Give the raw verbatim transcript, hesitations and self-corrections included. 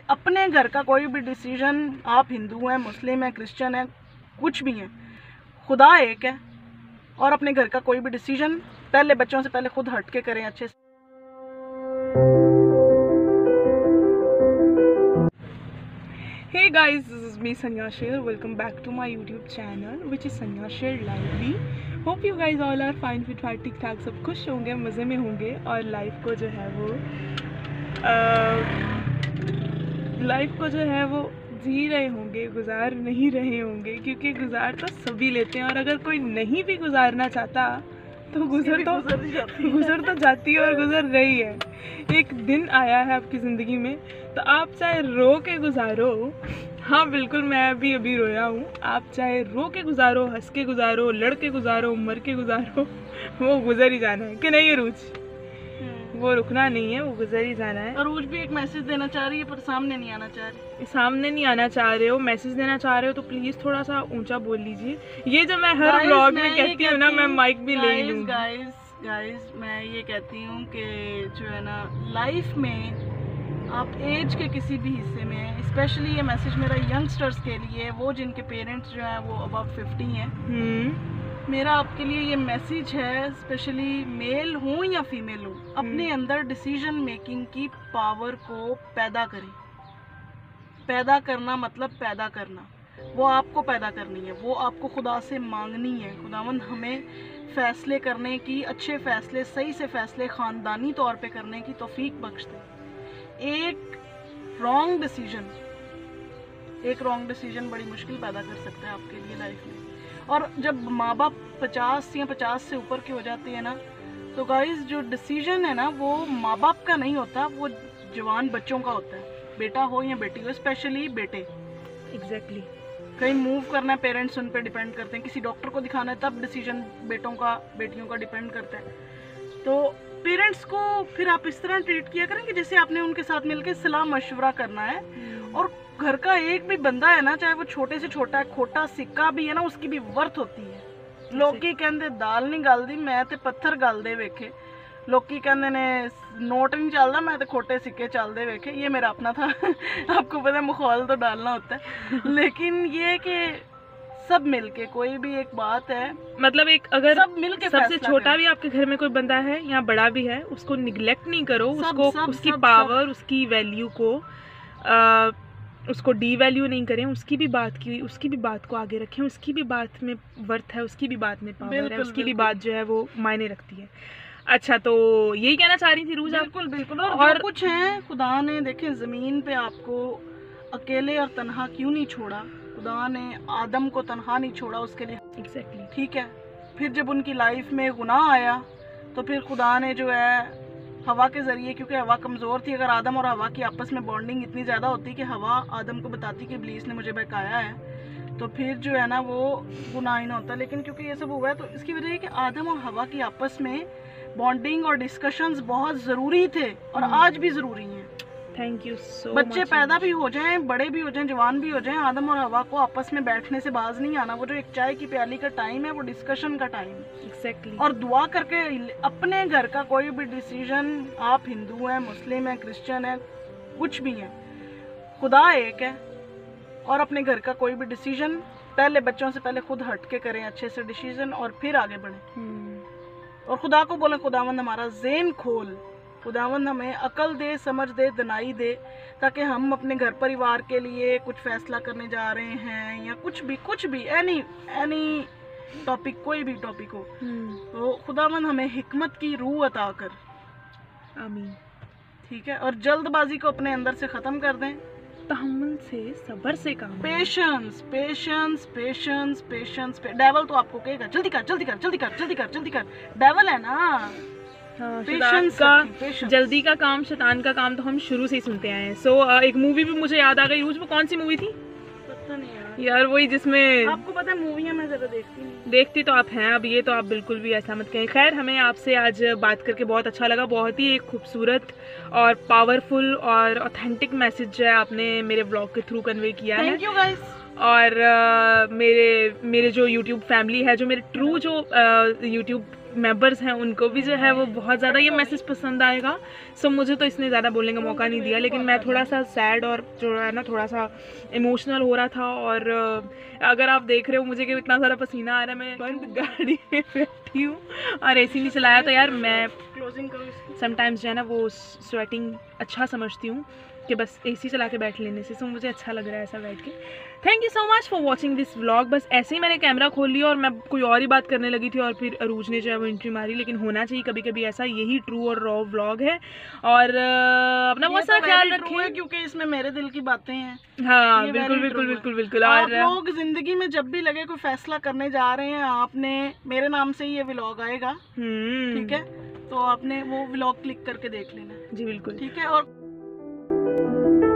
अपने घर का कोई भी डिसीजन, आप हिंदू हैं, मुस्लिम हैं, क्रिश्चियन हैं, कुछ भी हैं, खुदा एक है। और अपने घर का कोई भी डिसीजन पहले बच्चों से पहले खुद हट के करें अच्छे से। Hey guys, this is me Sanya Sher. Welcome back to my YouTube channel which is Sanya Sher Lively. Hope you guys all are fine, fit, fat, ठीक ठाक, सब खुश होंगे, मज़े में होंगे और लाइफ को जो है वो लाइफ को जो है वो जी रहे होंगे, गुजार नहीं रहे होंगे, क्योंकि गुजार तो सभी लेते हैं और अगर कोई नहीं भी गुजारना चाहता तो गुजर तो गुजर तो जाती है और गुजर रही है। एक दिन आया है आपकी ज़िंदगी में तो आप चाहे रो के गुजारो, हाँ बिल्कुल मैं भी अभी रोया हूँ, आप चाहे रो के गुजारो, हंस के गुजारो, लड़ के गुजारो, मर के गुजारो, वो गुजर ही जाना है कि नहीं अरूज? वो रुकना नहीं है, वो गुजर ही जाना है। अरूज भी एक मैसेज देना चाह रही है पर सामने नहीं आना चाह रही। सामने नहीं आना चाह रहे हो, मैसेज देना चाह रहे हो तो प्लीज थोड़ा सा ऊंचा बोल लीजिए। ये जो मैं हर व्लॉग में कहती हूँ ना, मैं माइक भी ले लूँ। गाइस गाइस मैं ये कहती हूँ कि जो है ना, लाइफ में आप एज के किसी भी हिस्से में, स्पेशली ये मैसेज मेरा यंगस्टर्स के लिए, वो जिनके पेरेंट्स जो हैं वो अबाउट फिफ्टी हैं, मेरा आपके लिए ये मैसेज है, स्पेशली मेल हो या फीमेल हो, अपने अंदर डिसीजन मेकिंग की पावर को पैदा करें। पैदा करना मतलब पैदा करना, वो आपको पैदा करनी है, वो आपको खुदा से मांगनी है। खुदावंद हमें फ़ैसले करने की, अच्छे फ़ैसले, सही से फ़ैसले ख़ानदानी तौर पे करने की तौफीक बख्श दे। एक रॉन्ग डिसीजन एक रॉन्ग डिसीजन बड़ी मुश्किल पैदा कर सकता है आपके लिए लाइफ में। और जब माँ बाप पचास या पचास से ऊपर के हो जाते हैं ना, तो गाइस जो डिसीजन है ना वो माँ बाप का नहीं होता, वो जवान बच्चों का होता है, बेटा हो या बेटी हो, स्पेशली बेटे। Exactly exactly. कहीं मूव करना है, पेरेंट्स उन पर डिपेंड करते हैं, किसी डॉक्टर को दिखाना है तब डिसीजन बेटों का, बेटियों का डिपेंड करता है। तो पेरेंट्स को फिर आप इस तरह ट्रीट किया करें कि जैसे आपने उनके साथ मिलकर सलाह मशवरा करना है। और घर का एक भी बंदा है ना, चाहे वो छोटे से छोटा है, खोटा सिक्का भी है ना, उसकी भी वर्थ होती है। लोकी कहते दाल नहीं गलदी, मैं ते पत्थर गलदे वेखे। लोकी कहते ने नोट नहीं चलता, मैं तो खोटे सिक्के चलते वेखे। ये मेरा अपना था आपको पता है मखौल तो डालना होता है, लेकिन ये कि सब मिलके, कोई भी एक बात है, मतलब एक अगर सब मिलके, सबसे छोटा भी आपके घर में कोई बंदा है या बड़ा भी है, उसको निगलेक्ट नहीं करो, उसको सब, उसकी सब, पावर सब, उसकी वैल्यू को आ, उसको डी वैल्यू नहीं करें, उसकी भी बात की उसकी भी बात को आगे रखें, उसकी भी बात में वर्थ है, उसकी भी बात में पावर है, उसकी भी बात जो है वो मायने रखती है। अच्छा, तो यही कहना चाह रही थी रूज? बिल्कुल बिल्कुल। और, और कुछ है, खुदा ने देखें ज़मीन पे आपको अकेले और तन्हा क्यों नहीं छोड़ा? खुदा ने आदम को तन्हा नहीं छोड़ा उसके लिए। Exactly exactly. ठीक है, फिर जब उनकी लाइफ में गुनाह आया तो फिर खुदा ने जो है हवा के ज़रिए, क्योंकि हवा कमज़ोर थी, अगर आदम और हवा की आपस में बॉन्डिंग इतनी ज़्यादा होती कि हवा आदम को बताती कि इब्लीस ने मुझे बहकाया है, तो फिर जो है ना वो गुनाह ही ना होता। लेकिन क्योंकि ये सब हुआ है तो इसकी वजह है कि आदम और हवा की आपस में बॉन्डिंग और डिस्कशंस बहुत ज़रूरी थे और आज भी ज़रूरी हैं। Thank you so much. बच्चे पैदा भी हो जाएं, बड़े भी हो जाएं, जवान भी हो जाएं, आदम और हवा को आपस में बैठने से बाज नहीं आना। वो जो एक चाय की प्याली का टाइम है, वो डिस्कशन का टाइम है। एग्जैक्टली। और दुआ करके अपने घर का कोई भी डिसीजन, आप हिंदू हैं, मुस्लिम हैं, क्रिश्चियन हैं, कुछ भी हैं, खुदा एक है। और अपने घर का कोई भी डिसीजन पहले बच्चों से पहले खुद हट के करें अच्छे से डिसीजन, और फिर आगे बढ़ें। और खुदा को बोले, खुदावंद हमारा ज़ेन खोल, खुदावंद हमें अकल दे, समझ दे, दनाई दे, ताकि हम अपने घर परिवार के लिए कुछ फैसला करने जा रहे हैं या कुछ भी कुछ भी एनी एनी टॉपिक, कोई भी टॉपिक हो, तो खुदावंद हमें हिकमत की रूह अता कर। आमीन। ठीक है, और जल्दबाजी को अपने अंदर से ख़त्म कर दें, तहम्मुल से, सब्र से काम, पेशेंस पेशेंस पेशेंस पेशेंस। डेवल तो आपको कहेगा जल्दी कर जल्दी कर जल्दी कर जल्दी कर जल्दी कर, डेवल है ना। हाँ, पेशेंस का, जल्दी का काम शैतान का काम तो हम शुरू से ही सुनते आए हैं। सो so, एक मूवी भी मुझे याद आ गई। वो कौन सी मूवी थी? पता नहीं यार। यार वही जिसमें, आपको पता है मूवियाँ मैं ज़्यादा देखती नहीं। देखती तो आप हैं, अब ये तो आप बिल्कुल भी ऐसा मत कहें। खैर, हमें आपसे आज बात करके बहुत अच्छा लगा। बहुत ही एक खूबसूरत और पावरफुल और ऑथेंटिक मैसेज जो है आपने मेरे ब्लॉग के थ्रू कन्वे किया है। Thank you guys. और uh, मेरे मेरे जो यूट्यूब फैमिली है, जो मेरे ट्रू जो यूट्यूब मेंबर्स हैं उनको भी जो है वो बहुत ज़्यादा ये मैसेज पसंद आएगा। सो मुझे तो इसने ज़्यादा बोलने का मौका नहीं दिया, लेकिन मैं थोड़ा सा सैड और जो है ना थोड़ा सा इमोशनल हो रहा था। और अगर आप देख रहे हो मुझे कि इतना सारा पसीना आ रहा है, मैं बंद गाड़ी में बैठी हूँ और एसी नहीं चलाया। तो यार मैं क्लोजिंग करो समटाइम्स जो है ना वो स्वेटिंग अच्छा समझती हूँ कि बस एसी चला के बैठ लेने से, सो मुझे अच्छा लग रहा है ऐसा बैठ के। Thank you so much for watching this vlog. बस ऐसे ही मैंने कैमरा खोल लिया और मैं कोई और ही बात करने लगी थी और फिर अरूज ने जो है वो एंट्री मारी। लेकिन होना चाहिए कभी कभी ऐसा, यही ट्रू और रॉ व्लॉग है। और अपना बहुत सारा ख्याल रखें क्योंकि इसमें मेरे दिल की बातें हैं। हाँ बिल्कुल बिल्कुल बिल्कुल बिल्कुल। और लोग जिंदगी में जब भी लगे कोई फैसला करने जा रहे हैं, आपने मेरे नाम से ही ये व्लॉग आएगा, ठीक है, तो आपने वो व्लॉग क्लिक करके देख लेना। जी बिल्कुल ठीक है। और